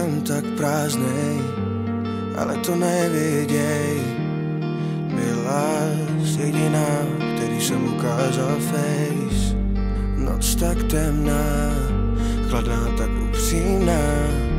jsem tak prázdnej, ale to neviděj. Byla jediná, který jsem ukázal face. Noc tak temná, chladná tak upřímná,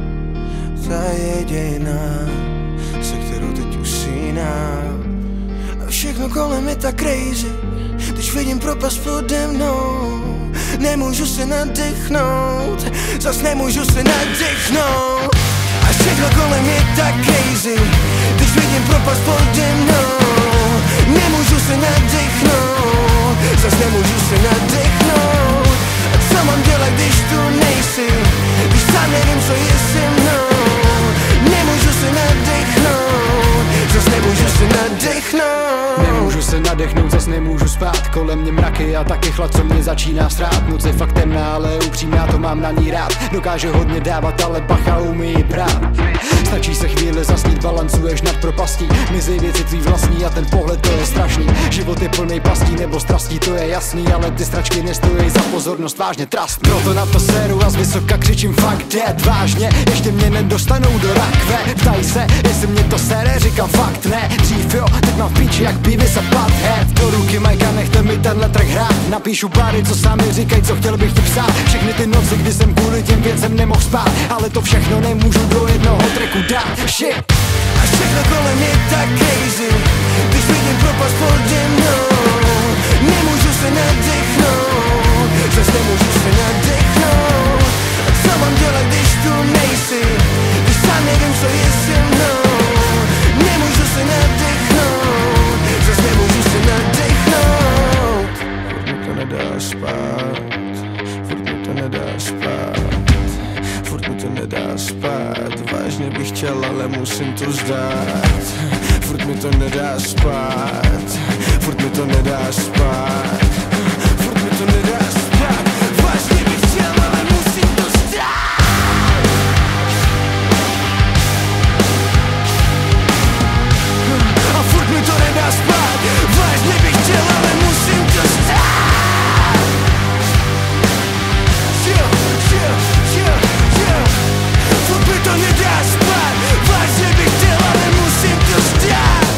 ta jediná, se kterou teď usínám. A všechno kolem je tak crazy, když vidím propast pode mnou. Nemůžu se nadechnout, zas nemůžu se nadechnout. A všechno kolem je tak crazy, když vidím propast pode mnou. Nemůžu se nadechnout, zas nemůžu se nadechnout. A co mám dělat, když tu nejsi, když sám nevím, co je se mnou. Nemůžu se nadechnout, zas nemůžu se nadechnout. Nemůžu se nadechnout, zas nemůžu spát. Kolem mě mraky a taky chlad, co mě začíná strát. Noc je fakt temná, ale upřímná, to mám na ní rád. Dokáže hodně dávat, ale bacha umí brát. Stačí se chvíli zasnít, balancuješ nad propastí. Mizej věci tvý vlastní a ten pohled, to je strašný. Život je plný pastí nebo strastí, to je jasný, ale ty stračky nestojí za pozornost, vážně trust. Proto na to séru a z vysoka křičím fuck dead. Vážně, ještě mě nedostanou do rakve. Ptají se, jestli mě to sere, říkám fakt ne. Dřív jo, teď mám v píči jak Beavis a Butthead. Do ruky majka, nechte mi tenhle track hrát. Napíšu bary, co sami říkají, co chtěl bych ti psát. Všechny ty noci, kdy jsem kvůli těm věcem nemohl spát, ale to všechno nemůžu do jednoho tracku dát. Shit. A všechno kolem je tak crazy, když vidím propast pode mnou. Nemůžu se nadechnout, zas nemůžu se nadechnout. A co mám dělat, když tu nejsi, když sám nevím, co je se mnou. Nemůžu se nadechnout, zas nemůžu se nadechnout. Furt mi to nedá spát, furt mi to nedá spát. Furt mi to nedá spát, vážně bych chtěl, ale musím to zdát. Furt mi to nedá spát, furt mi to nedá spát. Furt mi to nedá spát, vážně bych chtěl, ale musím to zdát. A furt mi to nedá spát, vážně bych chtěl, ale musím to zdát. Furt mi to nedá spát, vážně bych chtěl, ale musím to zdát.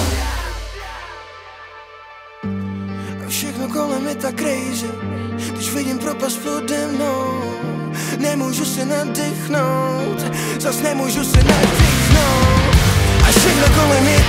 A všechno kolem je tak crazy, když vidím propast pode mnou. Nemůžu se nadechnout, zas nemůžu se nadechnout. A všechno kolem je